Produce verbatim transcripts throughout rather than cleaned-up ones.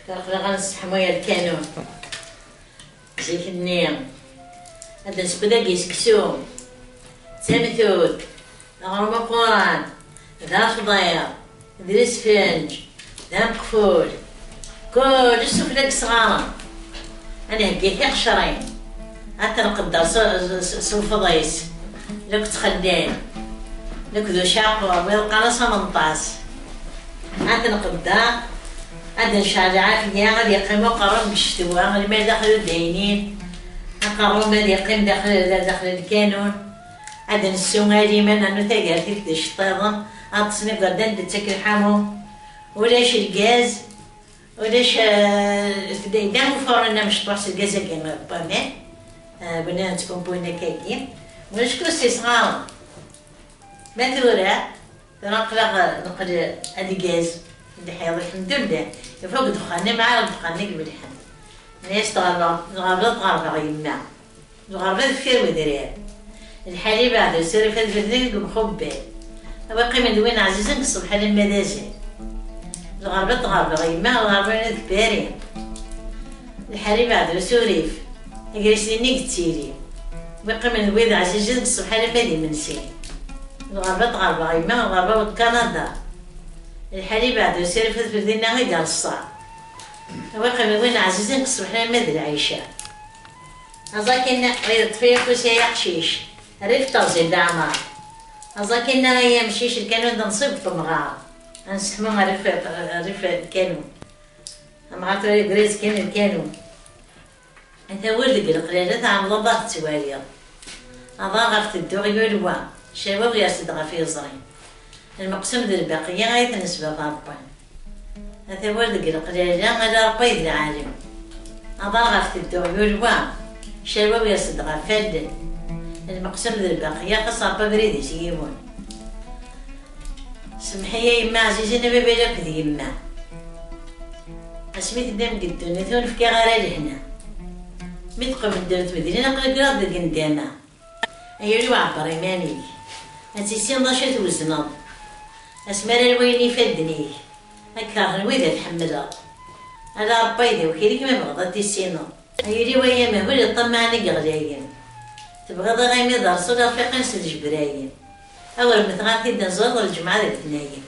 كنخلي غنسحمو يا الكانون زيت النيم هذا نسبدا كيسكسو تمثول غرم قران ذا خضير ذا سفنج ذا مقفول كل السفلاك صغارة أنا هكيك عشرين حتى نقدر سوف ضيس لو كنت خدام لو كذو شاقور ويلقى ثمنطاس حتى نقدر هاد نشجع فيا غادي يقيمو قرب بالشتوى غادي ما داخل الداينين قرب غادي يقيم داخل داخل الكانون هاد نسو غادي من انو تاكارتي في الشطيضة هاد تصنيف غدا ندتك الحامو ولاش الغاز ولاش دام فورنا مش طوحس الغاز كاين بامين بنا تكون بوينا كاكين ولاش كروسي صغار ما تورا نقلق نقل هادي غاز دحيا الحمد لله فوق دخاني مع دخاني قبل الحمد الناس تغرب تغرب تغرب يما تغرب الفير ودرير الحليب بعد يصير في الفردين مخبى باقي من دوين عزيزين الصبح المدازين الغربة تغرب يما الغربة كبارين الحليب بعد يسوريف يجلسيني كتيري باقي من دوين عزيزين الصبح المدي منسي الغربة تغرب يما الغربة كندا الحليب بعد يصير في الفردين غير قال الصعب باقي من وين عزيزين الصبح المدي العيشة أظن غير طفيق وسيا حشيش ريف تغزي دعمار أظن هي مشيش الكانون نصيب في مغار نسحموها ريف ريف الكانون مغار تري غريز كان الكانون انت ولد القلالة تاع مضبط تواليض أظن غفت الدوغ يولوا شباب ياسد غفي زرين المقسم ذي الباقية غاية نسبة باربان هذا ولد القلالة على ربيض العالم أظن غفت الدوغ يولوا شباب ياسد غفادن المقسم ذي الباقية خاصة بريدي سيمون سمحي يا يما عزيزي انا ببالك ذي يما اسميت دام قدوني ثون فكي غير لهنا متقم الدرت مدينة نقل قراد ذي قندامة ايولي وعبر ايمانيك انتي سين ضاشت وزنض اسمار الويني فدنيك هكا الويدة تحملها على ربايدي وكيليك ما بغضتي السينو ايولي ويا ما هو اللي طمعني قغلاين تبغى غيمي درسو لا فيقين سد جبراين أول مثغاتي دنزوض الجمعة ذا بثناين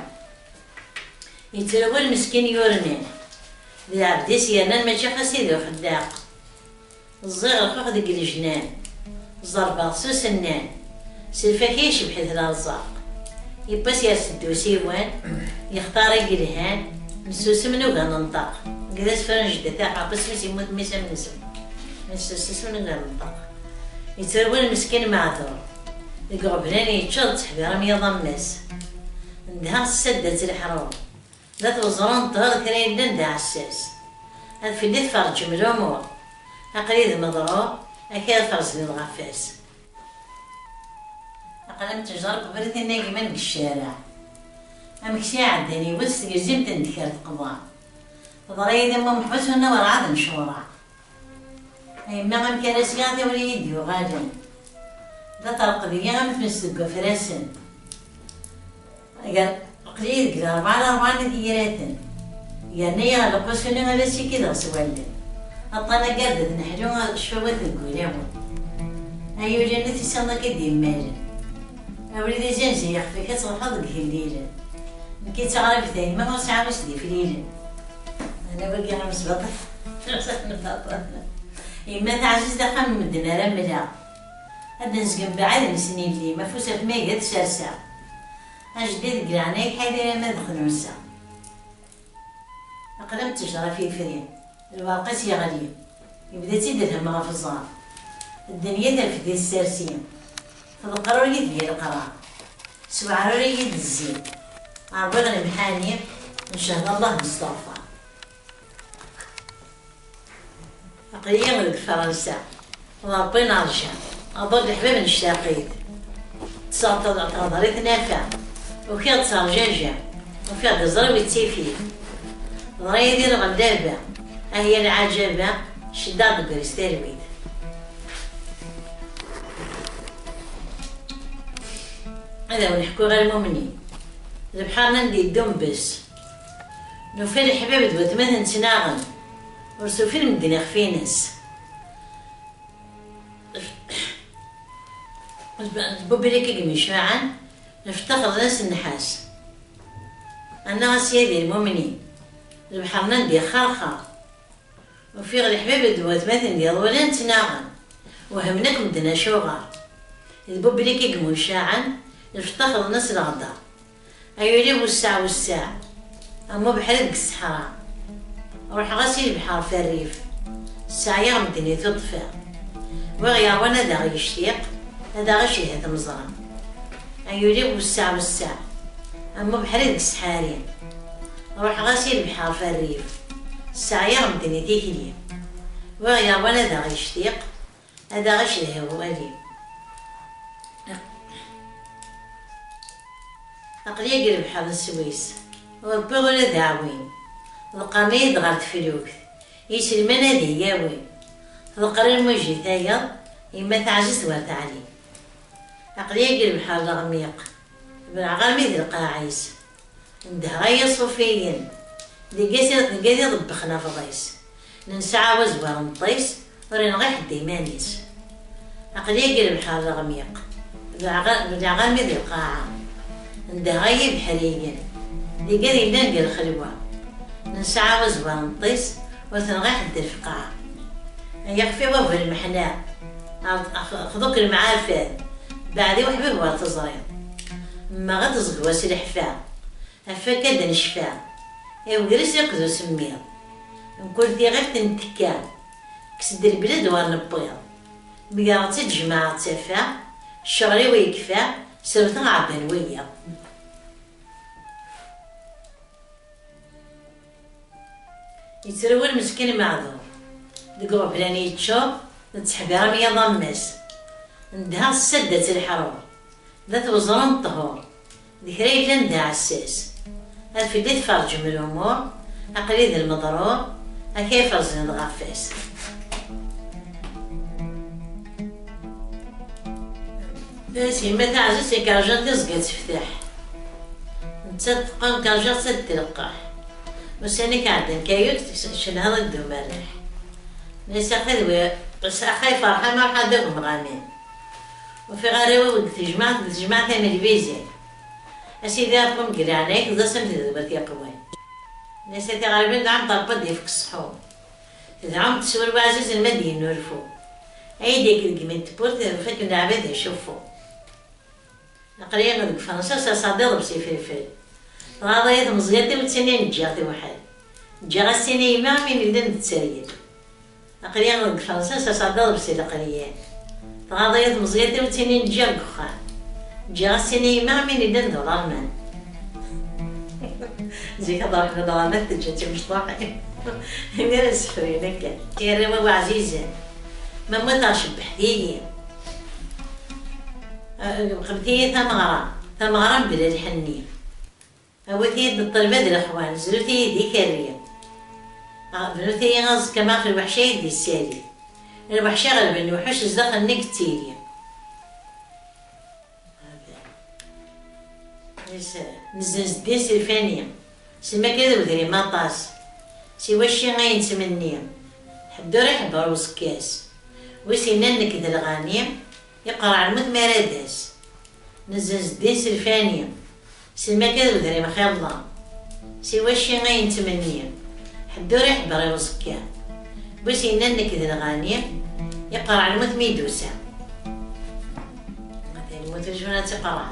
يتلوى المسكين يورنين ذي عبدي سيانان ماشي خاسي ذو خداق الزغر الخوخ ديك الجنان الزرباط سوسنان سلفاكيش بحيث الأرزاق يباس يرسدو سيوان يختار يقلهان نسوس منو غننطق قداس فرنجدة تاعها بس مس يموت ميسا من اسم نسوس منو غننطق يتروى المسكين معذور القعبلاني يتشرط تحبيرا ميا ضماس ندها سدت الحروب ذات وزران طهر كراين دندا عساس هاد في اللي تفرج من الأمور أقريد مضروب أكاد فرز للغفاس أقلم تجرب بريثي ناقي من الشارع أمكسي عداني وس يزيم تندكر القضاء ضريد أما محبس هنا ورعاد نشورع أي ما غم كراسياتي وليدي وغادن لا طرق ذي غم تمسك فراسن قال قليل قال أربعة أربعة ثيراتن يعني يا لقوس كنا غلاسي كذا سوالن أطانا قردت نحلوها شفوات القولامون أيو جنتي سنة كدي مالن أولي زين زي يخفي كتصل حظك في الليل كي تعرف ثاني ما هو ساعة مسدي في الليل أنا بقي أنا مسبطة إما تعجز دخل من مدنا رملا هذا نسقم بعد السنين لي ما فوسة ما قد سرسع أجديد قرانيك حيدي ما دخل مسا أقلم تجرى في فريم الواقس يا غريب يبدا تيدر همها في الزهر الدنيا تلفت ديال السرسين فالقرار يدير القرار سبعة يد الزين عربغ المحاني إن شاء الله مصطفى أقليا من فرنسا وربنا رجع أضل الحباب نشتاقيد تصاطل تغضريت نافع وكي تصار جاجة وكي تزرب التيفي ضري يدير غدابة هي العجبة شداد بكريستالويد هذا ونحكو غير المؤمنين البحر ندي الدم بس نوفر الحباب دوات مثلا تناغن ورسوفين مدينة خفينس بوبي لك يقمي معا نفتقد ناس النحاس أنا سيدي المؤمنين البحر ندي خارخا وفي غير الحباب دوات مثلا ديال ولا نتناغن وهمناك مدنا شوغار البوبي لك يقمو شاعا نفتقد ناس الغدا أيولي والساعة والساعة أما بحال ديك الصحراء روح غاسي البحر في الريف الساعة يغمدني تطفى وغيا وانا دا غيشتيق هذا غشي هذا مزران أيولي والساعة والساعة أما بحال ديك السحارين روح غاسي البحر في الريف الساعة يغمدني تيكلي وغيا وانا دا غيشتيق هذا غشي هو أليم أقلي قلب بحال السويس وبغل داوين القميد غير تفلوكت يسلمان هادي ياوين القرن موجي ثايا إما تعجز وتعلي أقلي قلب بحال الغميق بالعغامي ذي القاعيس ندها غيا صوفيين دقاسي دقاسي ضبخنا في ضيس ننسعى وزوار نطيس ورين غي حدي مانيس أقلي قلب بحال الغميق بالعغامي ذي القاعة ندها غيا بحريين دقاسي نلقى الخلوة نسعى وزوار نطيس وثنغي حد الفقاعة يخفي وفر المحناء خذوك المعارفات بعدي وحبيب ورا تزريض ما غتزق واسي الحفا هفا كاد نشفا ايوا جلس يقدو سميض نقول دي غير تنتكا كسد البلاد وار نبيض بقاغتي تجمع تفا شغلي ويكفى سرت عبان ويا يتروى المسكين معذور دقوا بلاني يتشوف نتحبي رمية ضمس ندها السدة الحرور ذات وزران الطهور ذكري كان دا عساس الفي دي تفرج من الأمور أقليد المضرور أكيف رزن الغفاس باسي ما تعزز كارجان تزقى تفتح نتصدق كارجان تسد تلقاح بس أنا كعدن كايوت شن هذا الدو مرح ناس أخذوا بس أخي فرحة ما حد دقهم غامين وفي غيره ولد تجمع تجمع ثمن بيزي أسيدي أبقم قرانيك ذا سمت ذبت يا قوي ناس تغربين دعم طلبت ديفك الصحون دعم تسول بعزيز المدين نورفو أيديك القمت تبورت فك العباد يشوفوا نقريا غدك فرنسا صادق بسي فلفل غاضية مزيادة وتسنين جاغتي واحد جاغ السينما من يدن تسريد أقريا غدك فرنسا صادق بسي لقريان غاضية مزيادة وتسنين جاغ خان جاغ السينما من يدن دولارمان زي كضار في دولارات تجاتي مش طاحي هنا السفرين هكا يا روا عزيزة ما مطاش بحدية قبتي ثمغرة ثمغرة بلا الحنية هوتي الطلبة ديال الأخوان زلوتي يدي كارية بنوتي غاز كما في الوحشة يدي السالي الوحشة غالبا الوحوش الزاق النكتيريا نزنز دي سلفانية سما كذا ودري مطاس سي واشي غاين تمنية حدو ريح بروس كاس وسينا نكد الغانية يقرا على الموت مراداس نزنز دي سلفانية سما كذا ودري مخير الله سي واشي غاين تمنية حدو ريح بروس كاس وسينا نكد الغانية يقرا على الموت ميدوسا مثلا الموت الجنة تقرا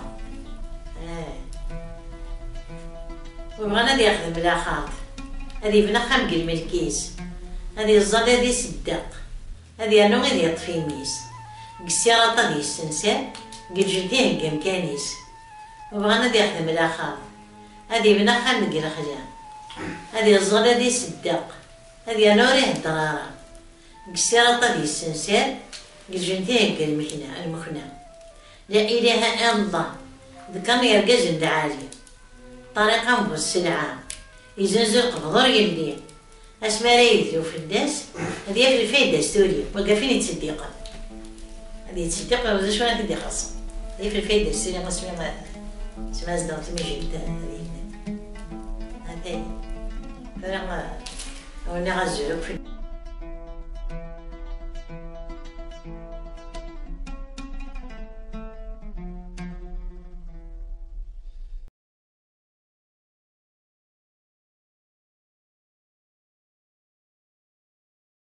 وبغانا دي يخدم بلا خاطر هذي بنا خام قل ملكيس هذي الزاد هذي صدق هذي انو غادي يطفي ميس قسيراطا دي السنسان قل جلديه هكا مكانيس وبغانا دي يخدم بلا خاطر هذي بنا خام قل خجان هذي الزاد هذي صدق هذي انو ريه الضرارة قسيراطا دي السنسان قل جلديه هكا المكنة المكنة لا اله الا الله ذكرني يرقى جند عالي طريقة بالسلعة يزنزل قبضر يلي اسما لا يدلو في الناس هذه في الفايدة ستوري وقافين يتصدقن هذه يتصدق ولا شو انا كدي خاصة هذه في الفايدة ستوري ما اسمها ما اسمها زدان تمي جدا هذه هذه أنا أنا غزالة.